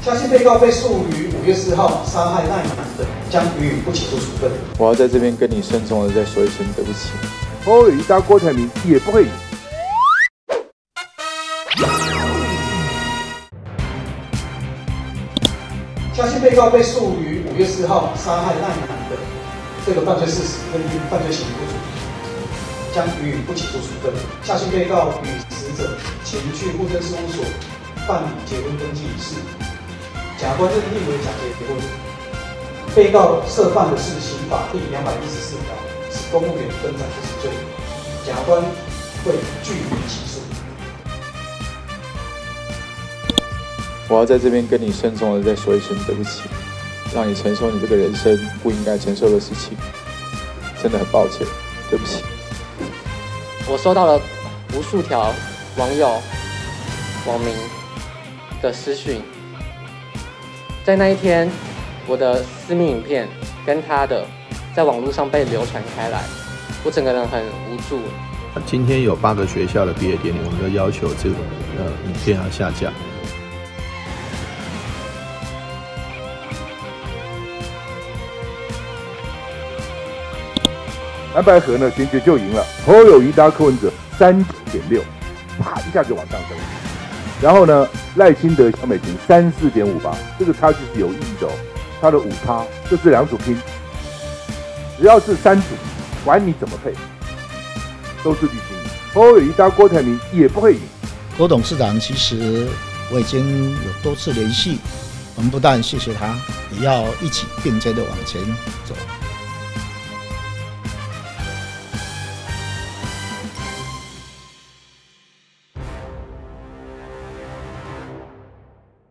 相信被告被诉于5月4号杀害赖男的，将予以不起诉处分。 我要在这边跟你慎重的再说一声对不起。 侯友宜搭郭台铭也不会赢。 相信被告被诉于5月4号杀害赖男的这个犯罪事实跟犯罪行为不足，将予以不起诉处分。下信被告与死者前去户政事务所办理结婚登记仪式，甲官认定为假结婚。被告涉犯的是刑法第214条，是公务员分展不实罪，甲官会据理起诉。 我要在这边跟你慎重的再说一声对不起，让你承受你这个人生不应该承受的事情，真的很抱歉，对不起。 我收到了无数条网友、网民的私讯，在那一天，我的私密影片跟他的在网络上被流传开来，我整个人很无助。 今天有8个学校的毕业典礼，我们就要求这个影片要下架。 蓝白合呢，选举就赢了，侯友宜搭柯文哲39.6%，啪一下就往上升。然后呢，赖清德、萧美琴34.58%，这个差距是有意义的哦。他的5%就这2组拼，只要是3组，管你怎么配，都是绿军。侯友宜搭郭台铭也不会赢。 郭董事长其实我已经有多次联系，我们不但谢谢他，也要一起并肩的往前走。